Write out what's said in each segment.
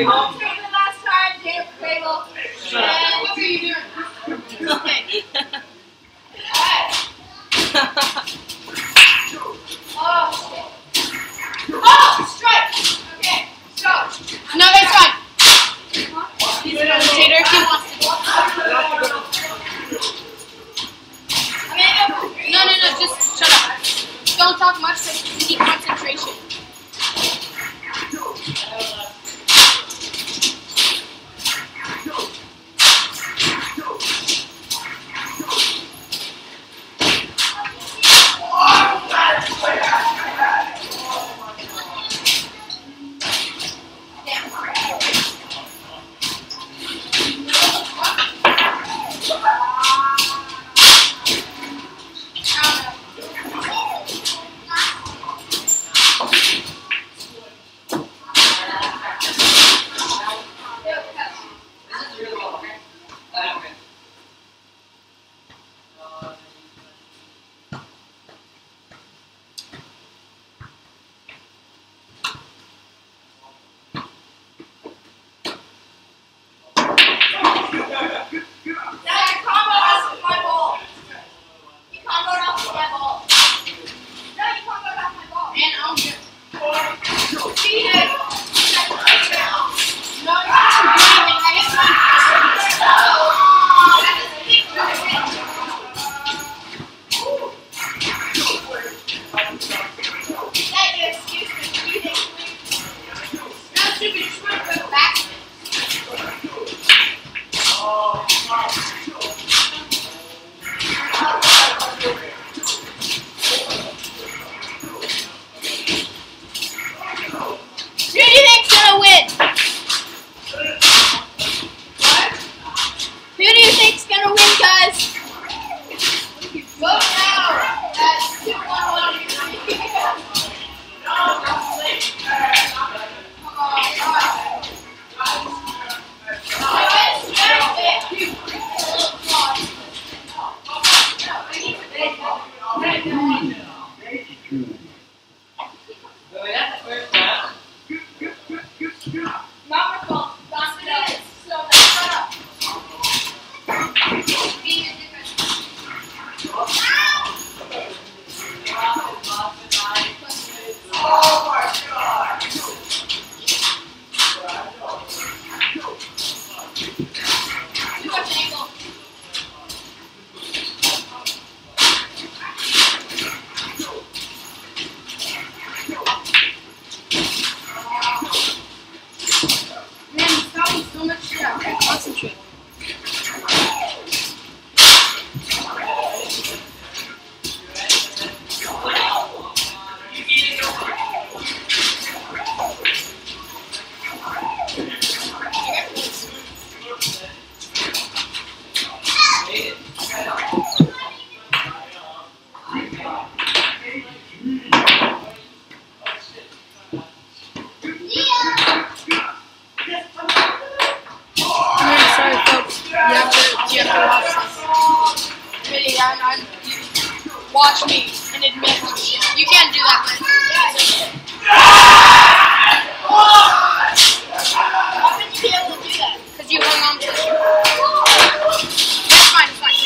last time, Dave Cradle. And what are you doing? Okay. Alright. Oh, shit. Oh, strike! Okay, so. No, it's fine. He's a commentator. He wants to do it. No, just shut up. Don't talk much because you need concentration. Concentrate. Watch me and admit you can't do that, man. How can you be able to do that? Because you hung on to it. That's fine, it's fine.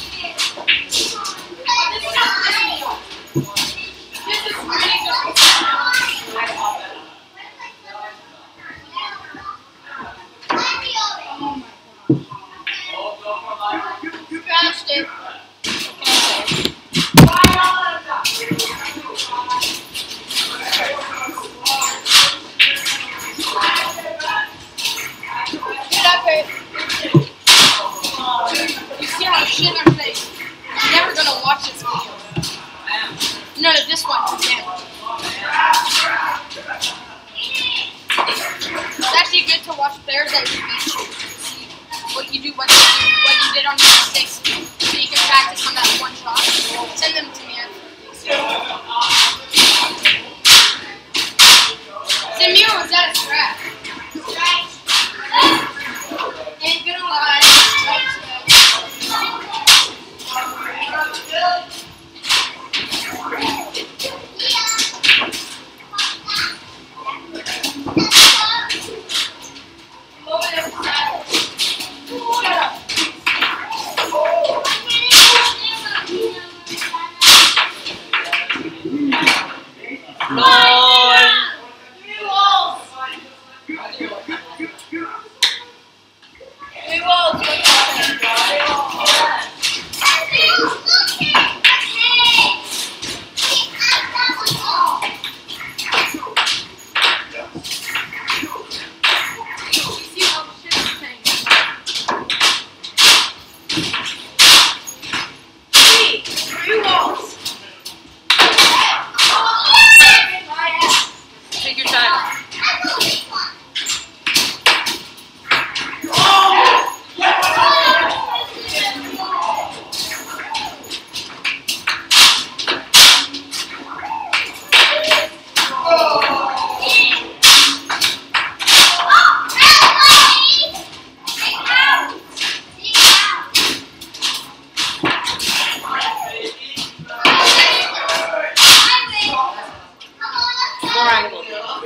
This is really good.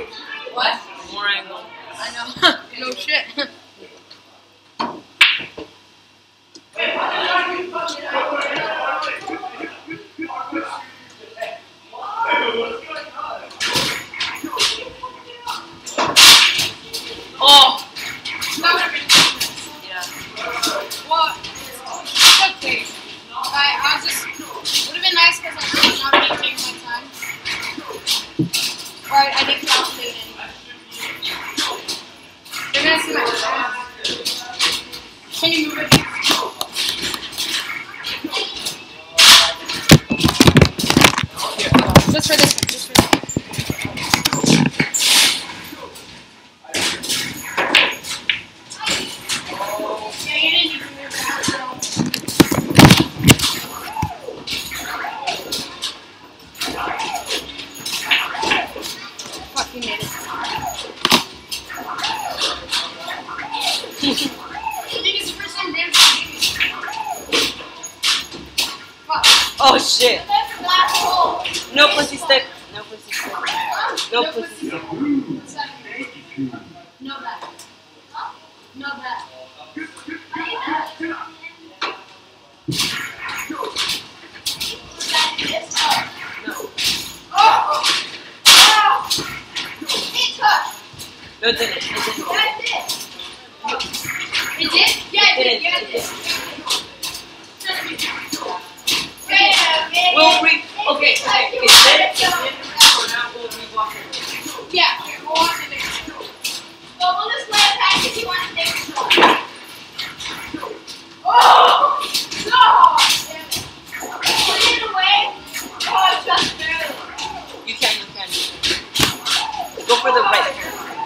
What? More angle. I know. No shit. Oh! Yeah. Well, it's okay. I was just, would have been nice because I was not really taking my time. Or I didn't calculate anyway. You're gonna see my phone. Can you move it? Just for this one, just for this one. Yeah, you didn't even move that, so. Fuck, you made it. I think it's the first time Dan's fuck. Oh shit! That's the last hole. No pussy stick. No pussy stick. No pussy stick. What's that mean? No that. Huh? No that. No. Oh! Wow! It touched. No, it didn't. It didn't. Yeah, it did. It did? Yeah, it did. Yeah, it did. We'll okay, is it or not? We'll rewalk it. Yeah, we'll watch it again. Well, we'll just play it back if you want to take a shot. Oh! No! Damn it. Put it away. Oh, just barely. You can. Go for the right.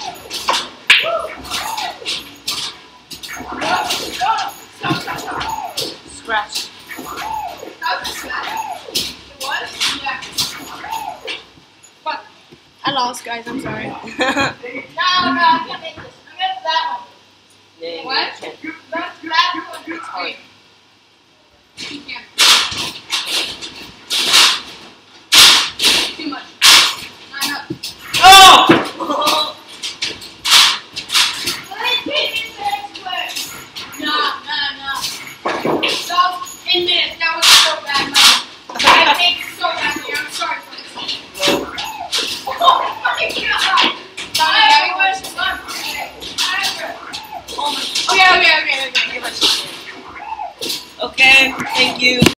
Scratch. That was a scratch. It was? Yeah. Fuck. I lost, guys. I'm sorry. No, I can't make this. I'm gonna that one. Yeah, What? you can. That one. It's hard. You can't. Too much. Not enough. Oh! No. So, in minutes, that was so bad, man. I take it so badly. I'm sorry for this. Oh my god! Okay, thank you.